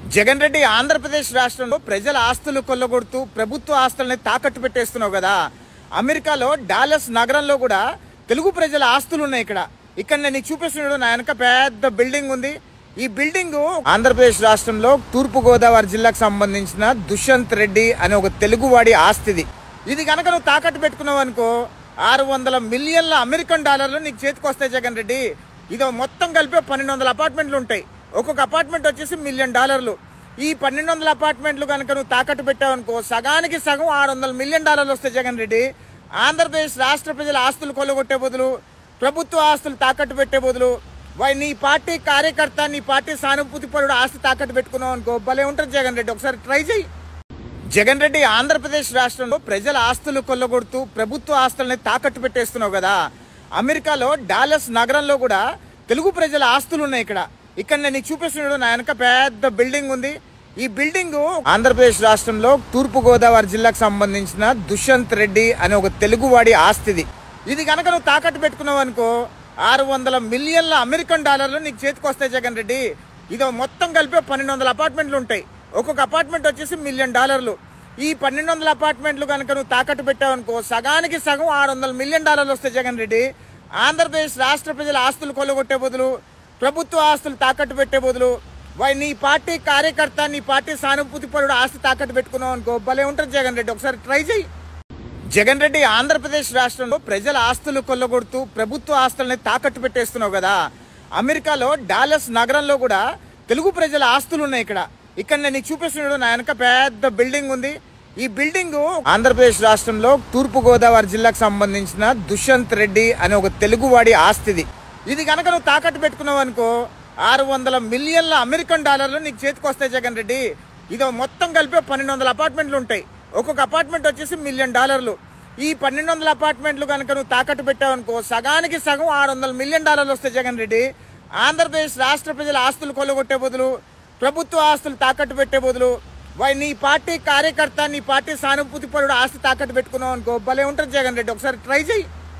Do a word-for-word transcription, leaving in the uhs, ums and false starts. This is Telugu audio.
జగన్ రెడ్డి ఆంధ్రప్రదేశ్ రాష్ట్రంలో ప్రజల ఆస్తులు కొల్లగొడుతూ ప్రభుత్వ ఆస్తుల్ని తాకట్టు పెట్టేస్తున్నావు కదా. అమెరికాలో డాలస్ నగరంలో కూడా తెలుగు ప్రజల ఆస్తులు ఉన్నాయి. ఇక్కడ ఇక్కడ నేను చూపిస్తున్నాడు, నా వెనక పెద్ద బిల్డింగ్ ఉంది. ఈ బిల్డింగ్ ఆంధ్రప్రదేశ్ రాష్ట్రంలో తూర్పు గోదావరి జిల్లాకు సంబంధించిన దుష్యంత్ రెడ్డి అనే ఒక తెలుగువాడి ఆస్తిది. ఇది కనుక నువ్వు తాకట్టు పెట్టుకున్నావు అనుకో, ఆరు వందల మిలియన్ల అమెరికన్ డాలర్లు నీకు చేతికి వస్తాయి జగన్ రెడ్డి. ఇదో మొత్తం కలిపి పన్నెండు వందల అపార్ట్మెంట్లు ఉంటాయి. ఒక్కొక్క అపార్ట్మెంట్ వచ్చేసి మిలియన్ డాలర్లు. ఈ పన్నెండు వందల అపార్ట్మెంట్లు కనుక నువ్వు తాకట్టు పెట్టావు అనుకో, సగానికి సగం ఆరు వందల మిలియన్ డాలర్లు వస్తాయి జగన్ రెడ్డి. ఆంధ్రప్రదేశ్ రాష్ట్ర ప్రజల ఆస్తులు కొల్లగొట్టే బదులు, ప్రభుత్వ ఆస్తులు తాకట్టు పెట్టే బదులు, నీ పార్టీ కార్యకర్త, నీ పార్టీ సానుభూతి పరుడు ఆస్తి తాకట్టు పెట్టుకున్నావు అనుకో, భలే ఉంటుంది జగన్ రెడ్డి. ఒకసారి ట్రై చేయి. జగన్ రెడ్డి ఆంధ్రప్రదేశ్ రాష్ట్రంలో ప్రజల ఆస్తులు కొల్లగొడుతూ ప్రభుత్వ ఆస్తుల్ని తాకట్టు పెట్టేస్తున్నావు కదా. అమెరికాలో డాలస్ నగరంలో కూడా తెలుగు ప్రజల ఆస్తులు ఉన్నాయి. ఇక్కడ ఇక్కడ నేను చూపిస్తున్నాడు, నా వెనక పెద్ద బిల్డింగ్ ఉంది. ఈ బిల్డింగ్ ఆంధ్రప్రదేశ్ రాష్ట్రంలో తూర్పు గోదావరి జిల్లాకు సంబంధించిన దుష్యంత్ రెడ్డి అనే ఒక తెలుగువాడి ఆస్తిది. ఇది కనుక నువ్వు తాకట్టు పెట్టుకున్నావు అనుకో, ఆరు వందల మిలియన్ల అమెరికన్ డాలర్లు నీకు చేతికి వస్తాయి జగన్ రెడ్డి. ఇదో మొత్తం కలిపి పన్నెండు వందల అపార్ట్మెంట్లు ఉంటాయి. ఒక్కొక్క అపార్ట్మెంట్ వచ్చేసి మిలియన్ డాలర్లు. ఈ పన్నెండు వందల అపార్ట్మెంట్లు కనుక నువ్వు తాకట్టు పెట్టావు అనుకో, సగానికి సగం ఆరు వందల మిలియన్ డాలర్లు వస్తాయి జగన్ రెడ్డి. ఆంధ్రప్రదేశ్ రాష్ట్ర ప్రజల ఆస్తులు కొల్లగొట్టే బదులు, ప్రభుత్వ ఆస్తులు తాకట్టు పెట్టే బదులు, నీ పార్టీ కార్యకర్త, నీ పార్టీ సానుభూతి పరుడు ఆస్తి తాకట్టు పెట్టుకున్నావు అనుకో, భలే ఉంటుంది జగన్ రెడ్డి. ఒకసారి ట్రై చేయి. జగన్ రెడ్డి ఆంధ్రప్రదేశ్ రాష్ట్రంలో ప్రజల ఆస్తులు కొల్లగొడుతూ ప్రభుత్వ ఆస్తుల్ని తాకట్టు పెట్టేస్తున్నావు కదా. అమెరికాలో డాలస్ నగరంలో కూడా తెలుగు ప్రజల ఆస్తులు ఉన్నాయి. ఇక్కడ ఇక్కడ నేను చూపిస్తున్నాడు, నా వెనక పెద్ద బిల్డింగ్ ఉంది. ఈ బిల్డింగ్ ఆంధ్రప్రదేశ్ రాష్ట్రంలో తూర్పు గోదావరి జిల్లాకు సంబంధించిన దుష్యంత్ రెడ్డి అనే ఒక తెలుగువాడి ఆస్తిది. ఇది కనుక నువ్వు తాకట్టు పెట్టుకున్నావు అనుకో, ఆరు వందల మిలియన్ల అమెరికన్ డాలర్లు నీకు చేతికి వస్తాయి జగన్ రెడ్డి. ఇదో మొత్తం కలిపి పన్నెండు వందల అపార్ట్మెంట్లు ఉంటాయి. ఒక్కొక్క అపార్ట్మెంట్ వచ్చేసి మిలియన్ డాలర్లు. ఈ పన్నెండు వందల అపార్ట్మెంట్లు కనుక నువ్వు తాకట్టు పెట్టావు అనుకో, సగానికి సగం ఆరు వందల మిలియన్ డాలర్లు వస్తాయి జగన్ రెడ్డి. ఆంధ్రప్రదేశ్ రాష్ట్ర ప్రజల ఆస్తులు కొల్లగొట్టే బదులు, ప్రభుత్వ ఆస్తులు తాకట్టు పెట్టే బదులు, నీ పార్టీ కార్యకర్త, నీ పార్టీ సానుభూతి పరుడు ఆస్తి తాకట్టు పెట్టుకున్నావు అనుకో, భలే ఉంటుంది జగన్ రెడ్డి. ఒకసారి ట్రై చేయి.